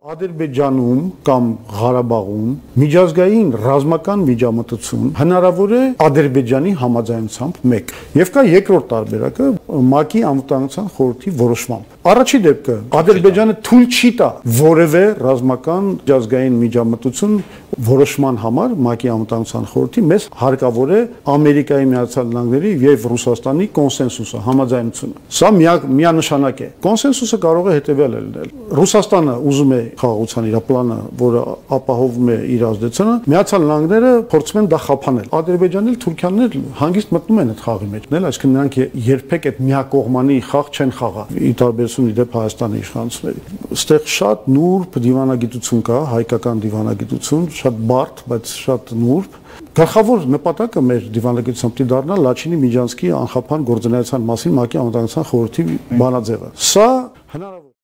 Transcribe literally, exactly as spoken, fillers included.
Ադրբեջանում կամ Ղարաբաղում միջազգային ռազմական միջամտություն հնարավոր է Ադրբեջանի համաձայնությամբ մեկ եւ կա երկրորդ տարբերակը ՄԱԿ-ի անվտանգության խորհրդի որոշմամբ առաջի դեպքը Ադրբեջանը թույլ չի տա որևէ ռազմական միջազգային միջամտություն որոշման համար ՄԱԿ-ի անվտանգության խորհրդի մեզ հարկավոր է Ամերիկայի Միացյալ Նահանգների եւ Ռուսաստանի կոնսենսուսը համաձայնությունը սա միանշանակ է կոնսենսուսը կարող է հետեւյալը լինել Ռուսաստանը ուզում է խաղաղության իր պլանը, որը ապահովում է իր ազդեցությունը, Միացյալ Նահանգները փորձում են դա խափանել։ Ադրբեջանն էլ Թուրքիան էլ հանգիստ մտնում են այդ խաղի մեջ, նել, այսինքն նրանք երբեք այդ միակողմանի խաղ չեն խաղա։ Ի տարբերություն իդեպ Հայաստանի իշխանությունների։ Այստեղ շատ նուրբ դիվանագիտություն կա, հայկական դիվանագիտություն, շատ բարդ, բայց շատ նուրբ։ Գլխավոր նպատակը մեր դիվանագիտության պիտի դառնա Լաչինի Միջանցքի անխափան գործունեության մասին ՄԱԿ-ի անվտանգության խորհրդի բանաձևը։ Սա հնարավոր